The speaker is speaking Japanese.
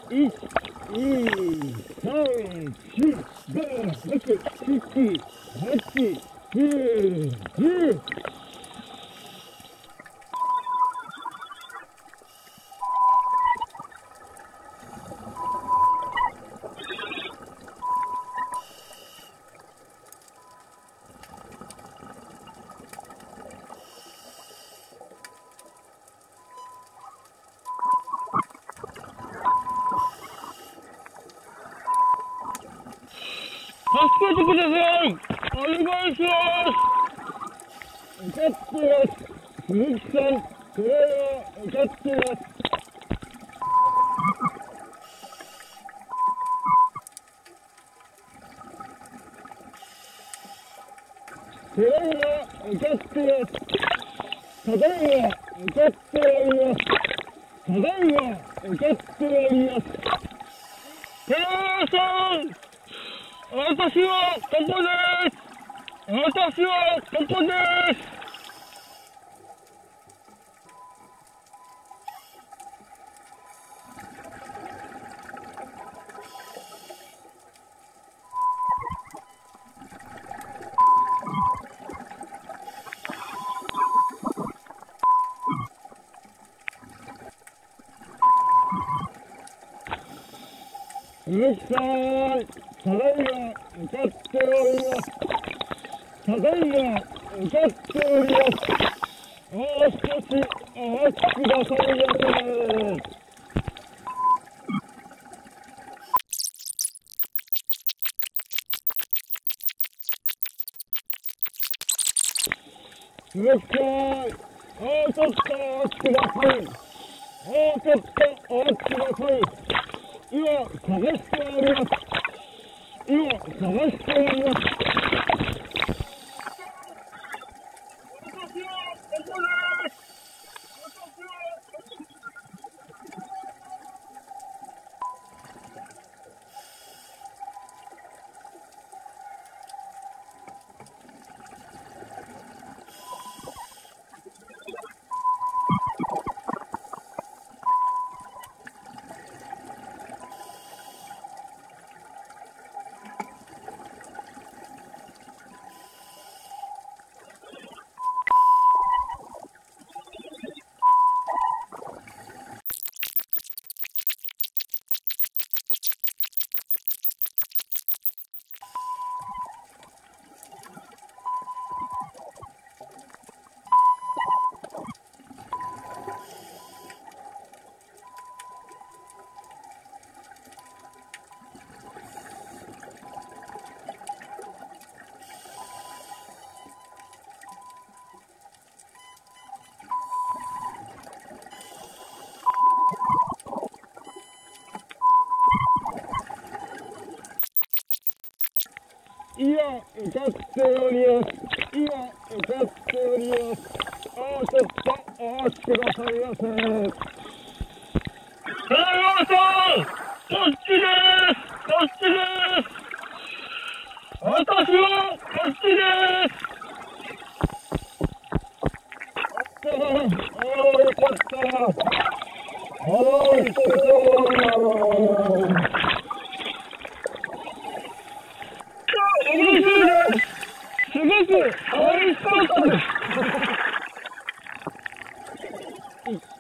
1、2、3、4、5、6、7、8、9、10。助けてください。お願いします。受かってます。鈴木さん、これは受かってます。これは受かってます。ただいま受かっております。ただいま受かっております。寺山さん、私はここです。私はここです。鈴木さん、ただいま受かっております。ただいま受かっております。もう少しお待ちくださいませ。鈴木さん、もうちょっとお待ちください。もうちょっとお待ちください。今、探しております。今、探しております。私はここです。今、受かっております。今、受かっております。もうちょっとお待ちくださいませ。寺山さん、こっちです。こっちです。私はこっちです。よかった。すごく美味しかったです。